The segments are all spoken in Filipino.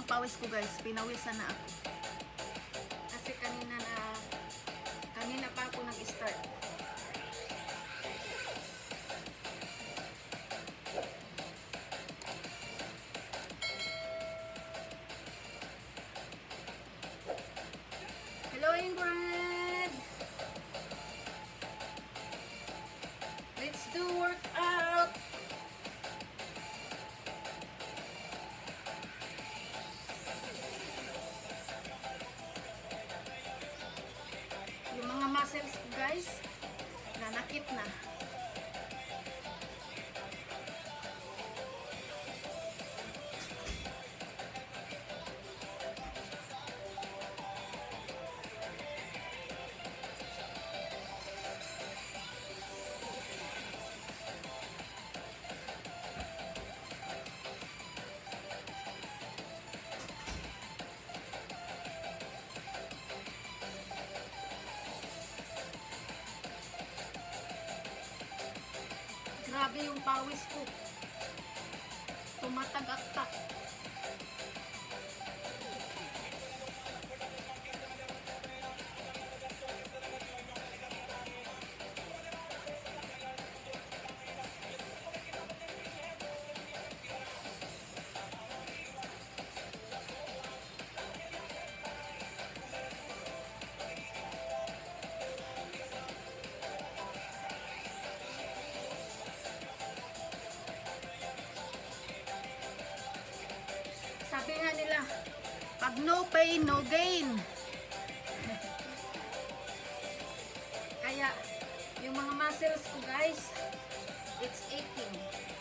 yung pawis ko guys. Pinawisan na ako. Kasi kanina pa ako nag-start. Hello Ingrid! Let's do workout! Yung mga muscles ko guys, nanakit na. Grabe yung pawis ko. Tumatagaktak. Sabi nga nila, pag no pain, no gain. Kaya, yung mga muscles ko guys, it's aching.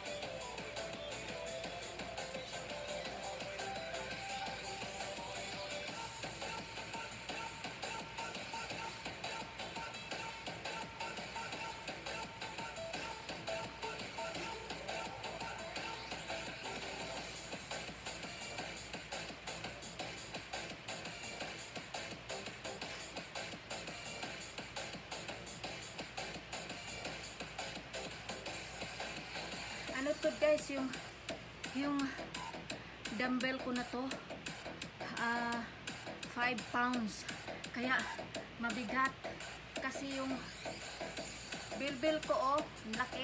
Ano to guys, yung dumbbell ko na to 5 pounds, kaya mabigat kasi yung bilbil ko laki.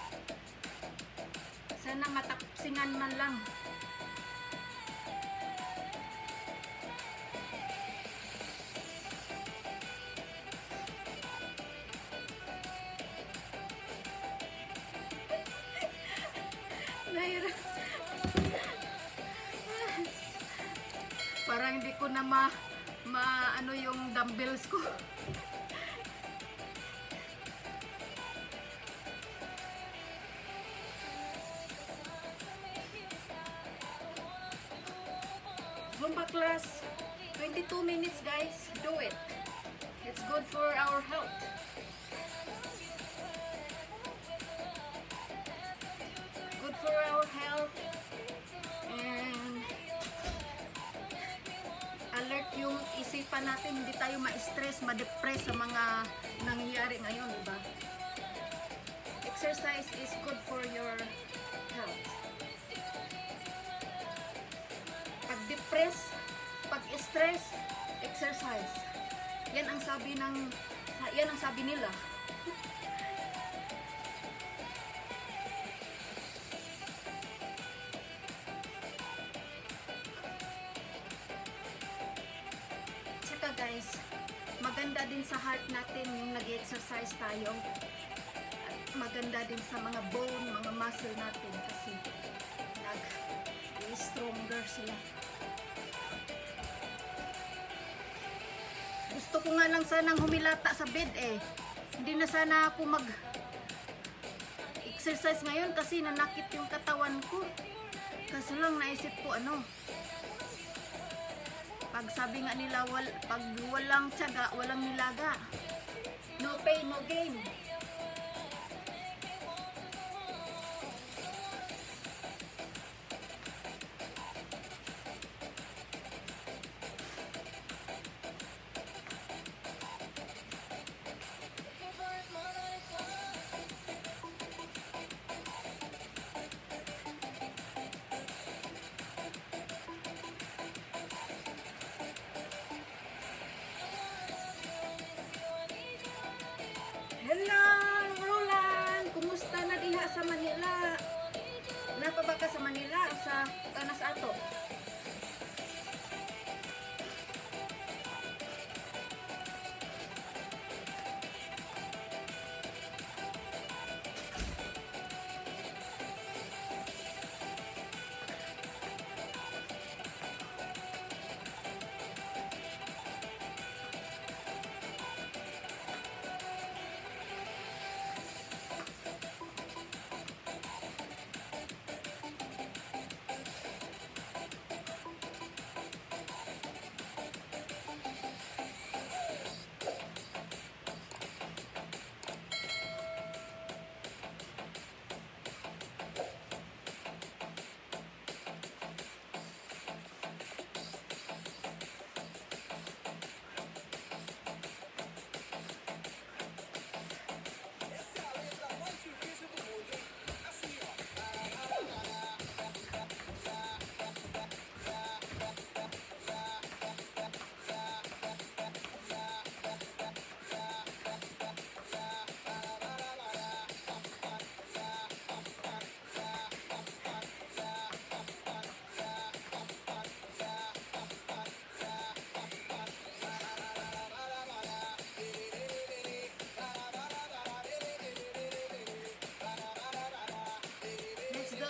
Sana matapsingan man lang. Parang hindi ko na ano yung dumbbells ko. Zumba class, 22 minutes guys, do it. It's good for our health. Good for our health. And alert yung isipan natin, hindi tayo ma-stress, ma-depress sa mga nangyayari ngayon, diba? Exercise is good for your health. Pag-depress, pag-stress, exercise. Yan ang sabi nila. Guys, maganda din sa heart natin yung nag-exercise tayo. At maganda din sa mga bone, mga muscle natin kasi nag-stronger sila. Gusto ko nga lang sanang humilata sa bed Hindi na sana ako mag-exercise ngayon kasi nanakit yung katawan ko. Kaso lang naisip ko pag sabi nga nila, pag walang tiyaga, walang nilaga. No pain, no gain.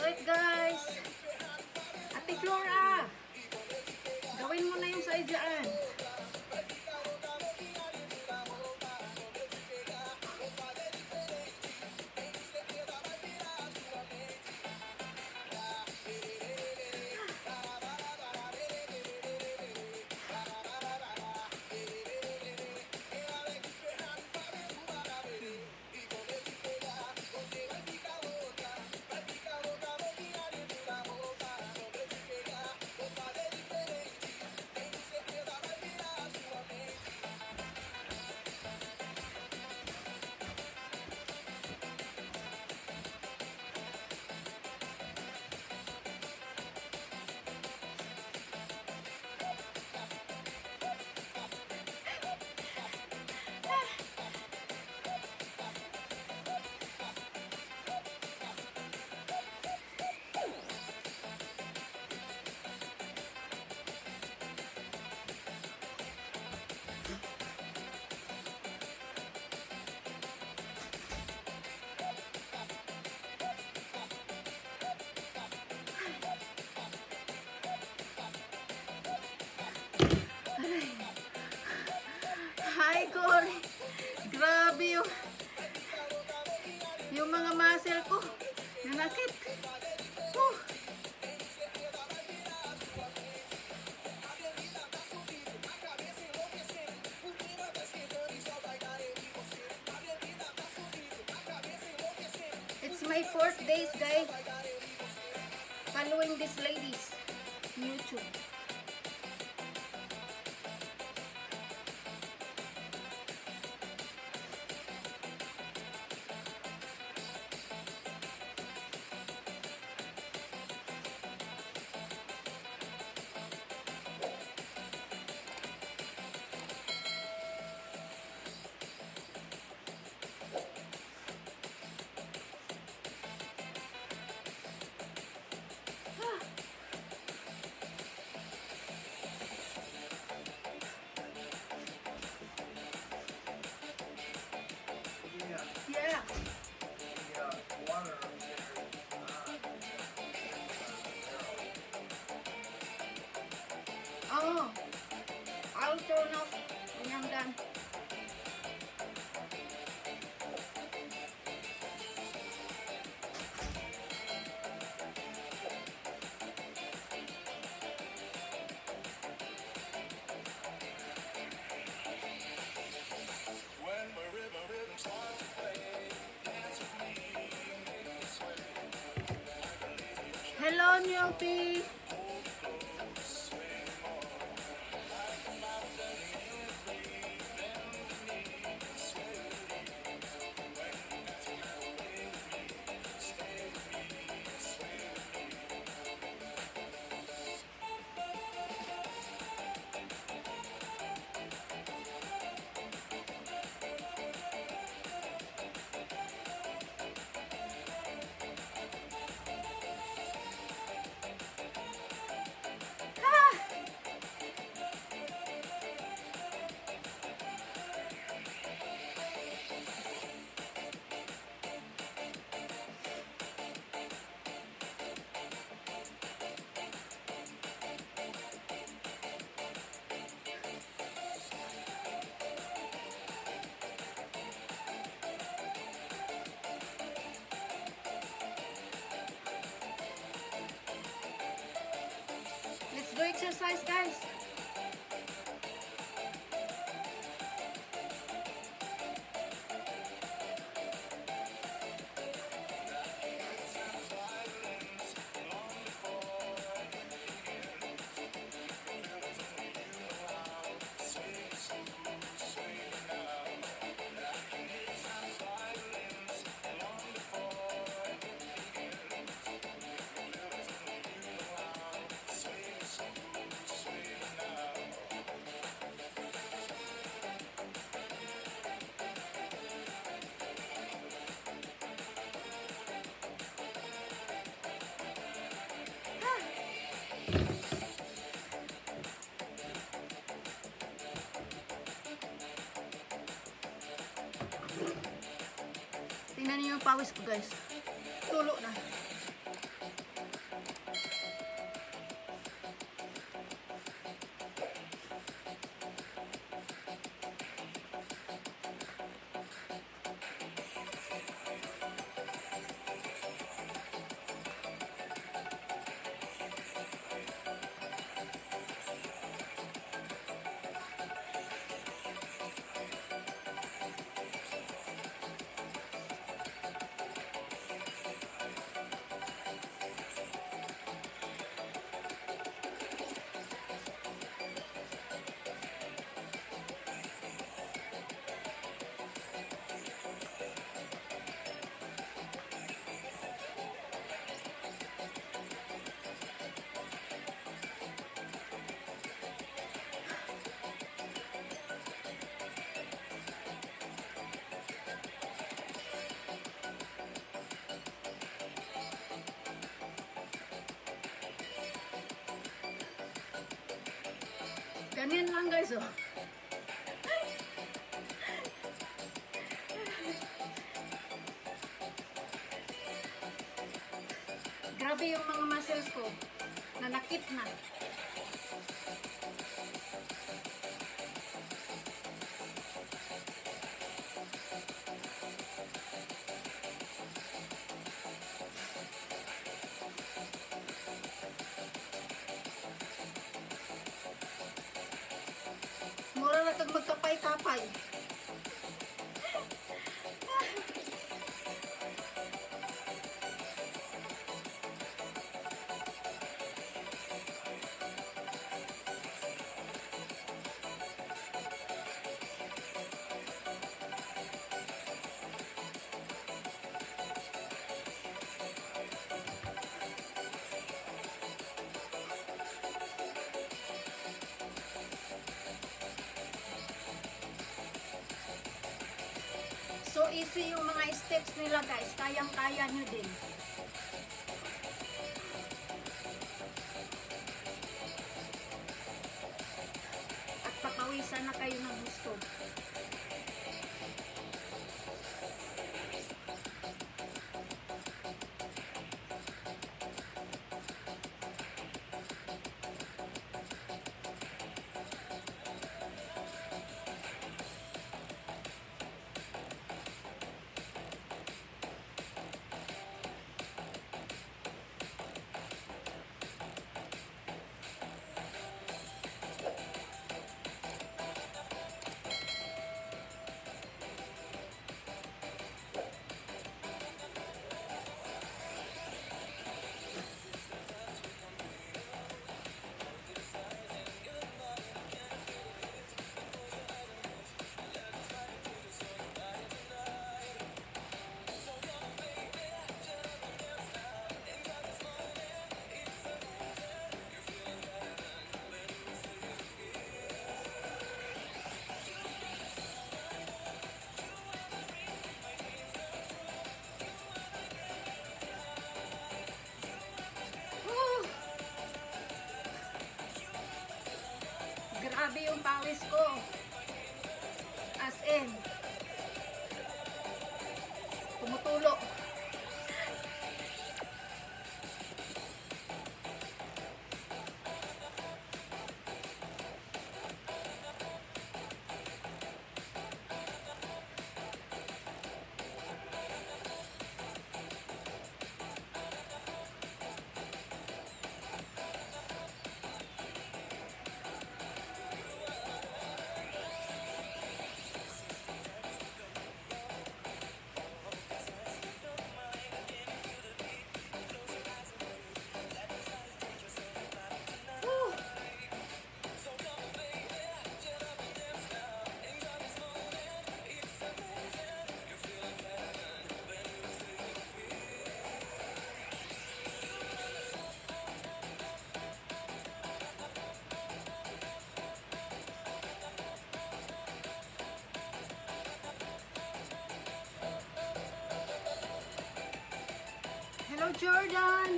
it guys. Ate Flora, gawin mo na yung side dyan. Hi, Cory. Grabe yung mga muscle ko. Nanakit. It's my 4th days, guys. Following these ladies on YouTube. Yeah. Oh, I'll turn off when I'm done. Hello, Newbie. Let's go exercise, guys. Tingnan niyo yung pawis ko, guys. Tulo na. Ganyan lang guys, oh. Grabe yung mga muscles ko. Nanakit na. Mura na kag magkapay-kapay. So easy yung mga steps nila guys, kayang-kaya nyo din. At pakawisan na kayo ng gusto. Grabe yung pawis ko. As in, tumutulo. Hello, Jordan.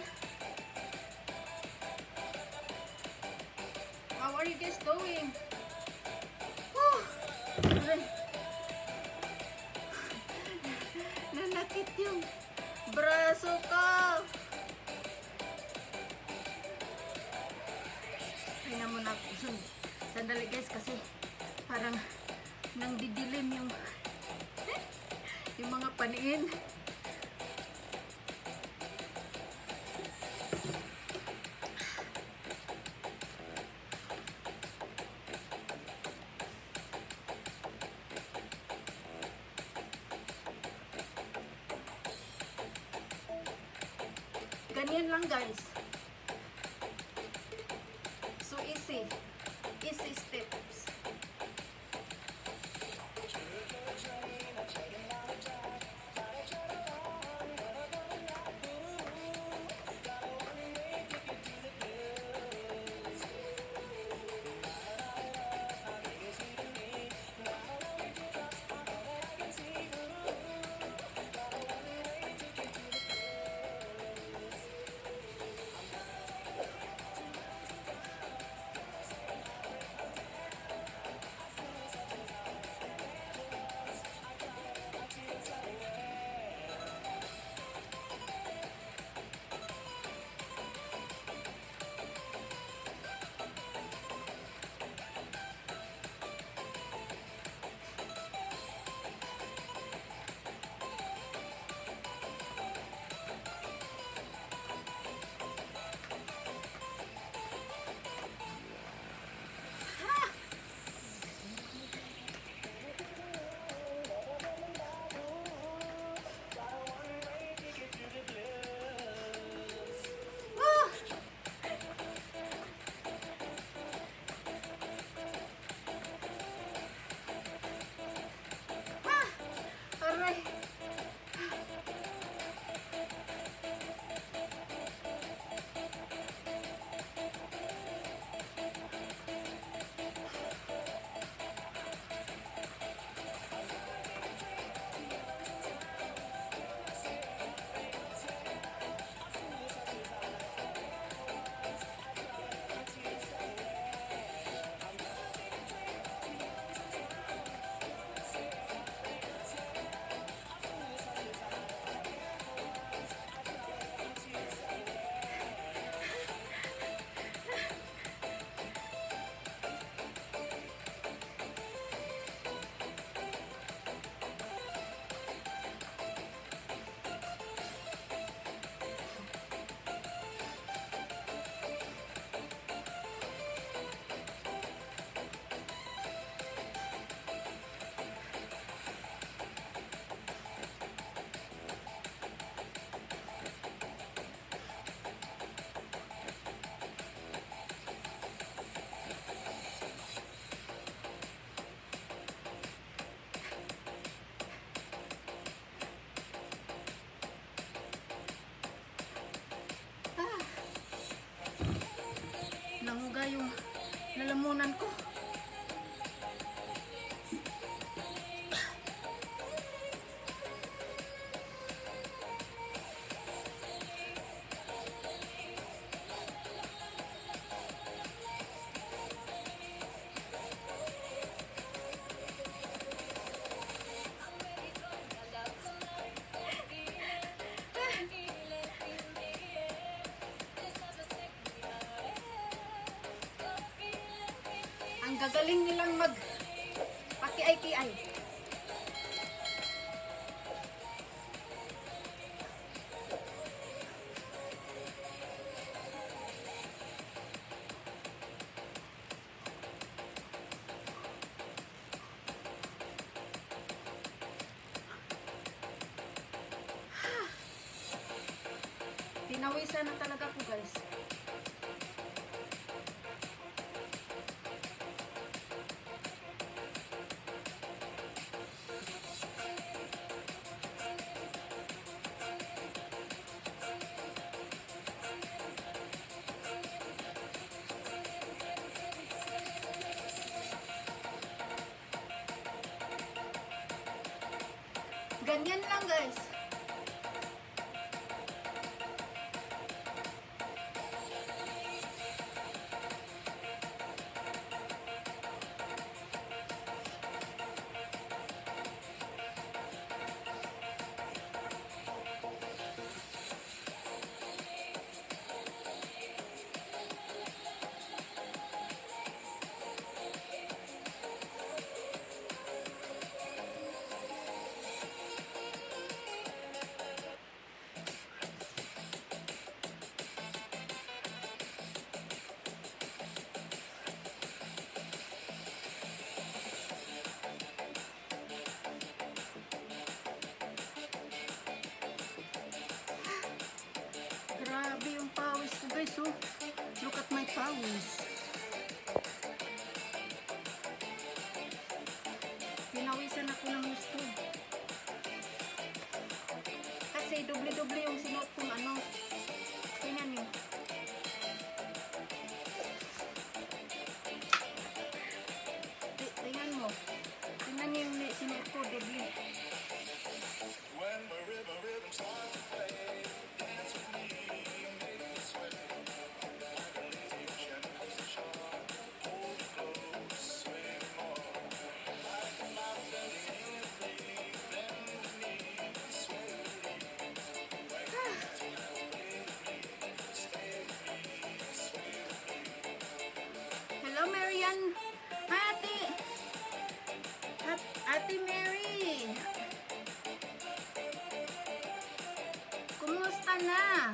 How are you guys doing? Woo! Nanakit yung braso ko. Kaya mo na. Sandali guys kasi parang nang didilim yung mga paniin. Ganyan lang guys. So easy. Easy steps. yung lalamunan ko. Ang gagaling nilang mag paki-ay-ki-ay. Pinawisan na talaga po, guys. Ganyan lang, guys. Grabe yung pawis ko, guys, oh. Look at my pawis. Pinawisan ako ng gusto. Kasi doble-doble yung sinuot kong ano. Tingnan nyo. Tingnan mo. Tingnan nyo yung sinuot ko, doble. Hello, Marian. Ate. Ate Mary. Kumusta na?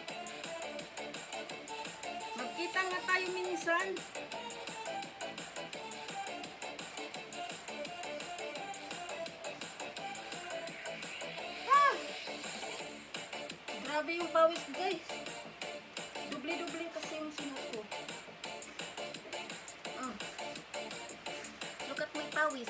Magkita nga tayo minsan. Grabe yung pawis, guys. Doble-doble kasi yung sinuot ko. Look at my pawis.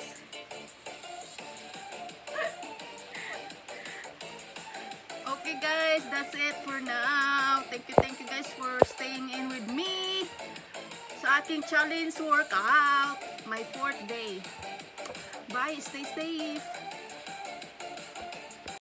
Okay, guys, that's it for now. Thank you guys for staying in with me sa ating challenge workout, my 4th day. Bye, stay safe.